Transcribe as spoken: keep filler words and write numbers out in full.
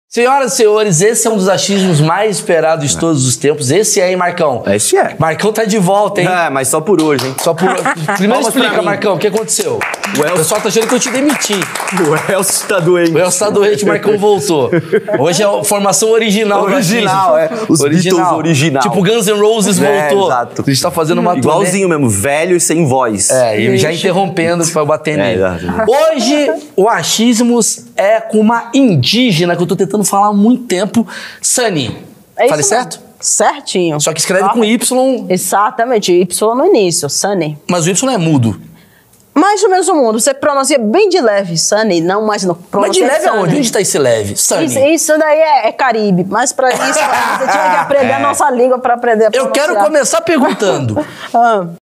Senhoras e senhores, esse é um dos achismos mais esperados de todos os tempos. Esse é, hein, Marcão? Esse é. Marcão tá de volta, hein? É, mas só por hoje, hein? Só por hoje. Primeiro explica, Marcão, o que aconteceu? O, Elcio... o pessoal tá achando que eu te demiti. O Elcio tá doente. O Elcio tá doente, o Marcão voltou. Hoje é a formação original. Original, é. Os original. Beatles original. Tipo Guns N' Roses é, voltou. Exato. A gente tá fazendo uma igualzinho turnê. mesmo, velho e sem voz. É, e já interrompendo pra bater nele. É, hoje, o achismos é com uma indígena que eu tô tentando falar há muito tempo. Sunny. É Falei certo? Certinho. Só que escreve ah, com Y. Exatamente, Y no início, Sunny. Mas o Y é mudo. Mais ou menos o mundo. Você pronuncia bem de leve, Sunny, não mais no Mas de leve aonde? Onde tá esse leve? Sunny. Isso, isso daí é, é Caribe. Mas pra isso, você tinha que aprender é. a nossa língua pra aprender a pronunciar. Eu quero começar perguntando. ah.